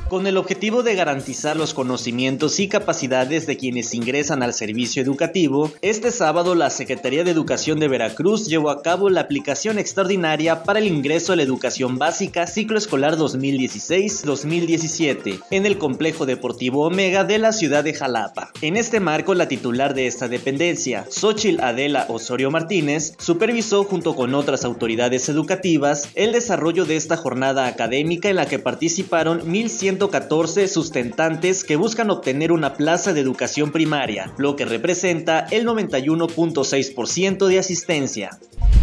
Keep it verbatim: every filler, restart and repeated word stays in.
Con el objetivo de garantizar los conocimientos y capacidades de quienes ingresan al servicio educativo, este sábado la Secretaría de Educación de Veracruz llevó a cabo la aplicación extraordinaria para el ingreso a la educación básica ciclo escolar dos mil dieciséis dos mil diecisiete en el Complejo Deportivo Omega de la ciudad de Jalapa. En este marco, la titular de esta dependencia, Xóchitl Adela Osorio Martínez, supervisó junto con otras autoridades educativas el desarrollo de esta jornada académica en la que participaron mil ciento catorce sustentantes que buscan obtener una plaza de educación primaria, lo que representa el noventa y uno punto seis por ciento de asistencia.